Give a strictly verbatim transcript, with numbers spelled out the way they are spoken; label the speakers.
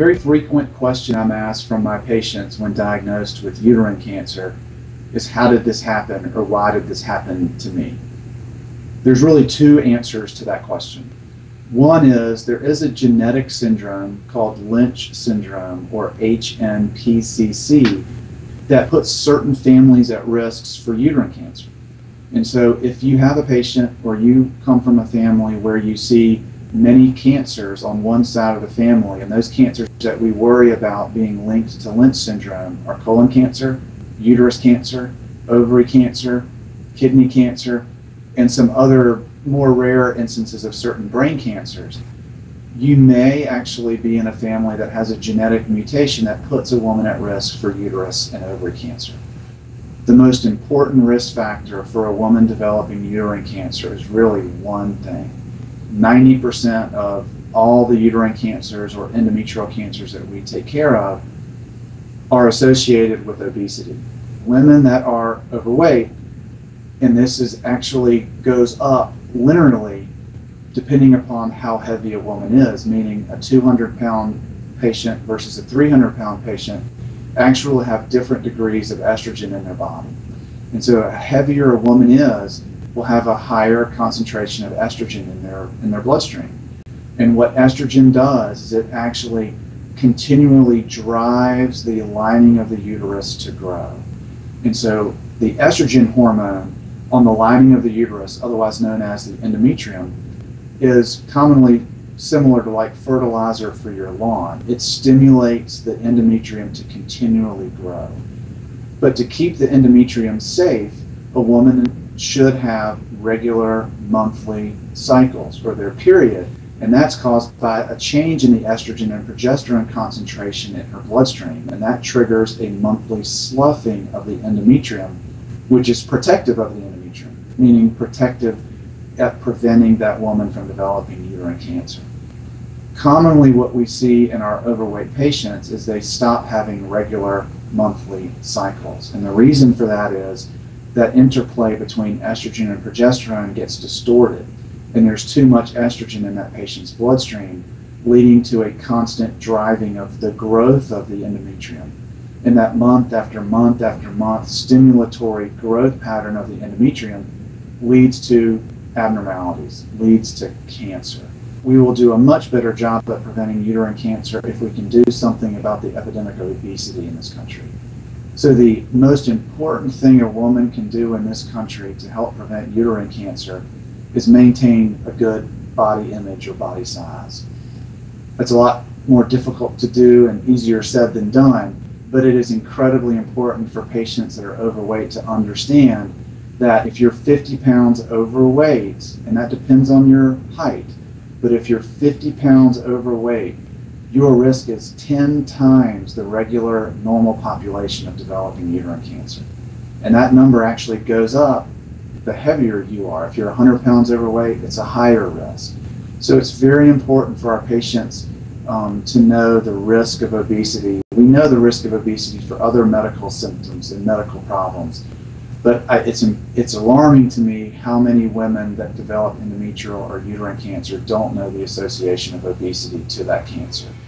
Speaker 1: very frequent question I'm asked from my patients when diagnosed with uterine cancer is, how did this happen, or why did this happen to me? There's really two answers to that question. One is there is a genetic syndrome called Lynch syndrome, or H N P C C, that puts certain families at risks for uterine cancer. And so if you have a patient or you come from a family where you see many cancers on one side of the family, and those cancers that we worry about being linked to Lynch syndrome are colon cancer, uterus cancer, ovary cancer, kidney cancer, and some other more rare instances of certain brain cancers, you may actually be in a family that has a genetic mutation that puts a woman at risk for uterus and ovary cancer. The most important risk factor for a woman developing uterine cancer is really one thing. ninety percent of all the uterine cancers or endometrial cancers that we take care of are associated with obesity. Women that are overweight, and this is actually goes up linearly depending upon how heavy a woman is, meaning a two hundred pound patient versus a three hundred pound patient actually have different degrees of estrogen in their body. And so a heavier a woman is, will have a higher concentration of estrogen in their in their bloodstream. And what estrogen does is it actually continually drives the lining of the uterus to grow. And so the estrogen hormone on the lining of the uterus, otherwise known as the endometrium, is commonly similar to like fertilizer for your lawn. It stimulates the endometrium to continually grow. But to keep the endometrium safe, a woman should have regular monthly cycles, or their period, and that's caused by a change in the estrogen and progesterone concentration in her bloodstream, and that triggers a monthly sloughing of the endometrium, which is protective of the endometrium, meaning protective at preventing that woman from developing uterine cancer. Commonly what we see in our overweight patients is they stop having regular monthly cycles, and the reason for that is that interplay between estrogen and progesterone gets distorted, and there's too much estrogen in that patient's bloodstream, leading to a constant driving of the growth of the endometrium. And that month after month after month stimulatory growth pattern of the endometrium leads to abnormalities, leads to cancer. We will do a much better job at preventing uterine cancer if we can do something about the epidemic of obesity in this country. So the most important thing a woman can do in this country to help prevent uterine cancer is maintain a good body image or body size. That's a lot more difficult to do and easier said than done, but it is incredibly important for patients that are overweight to understand that if you're fifty pounds overweight, and that depends on your height, but if you're fifty pounds overweight, your risk is ten times the regular normal population of developing uterine cancer. And that number actually goes up the heavier you are. If you're one hundred pounds overweight, it's a higher risk. So it's very important for our patients um, to know the risk of obesity. We know the risk of obesity for other medical symptoms and medical problems. But I, it's, it's alarming to me how many women that develop endometrial or uterine cancer don't know the association of obesity to that cancer.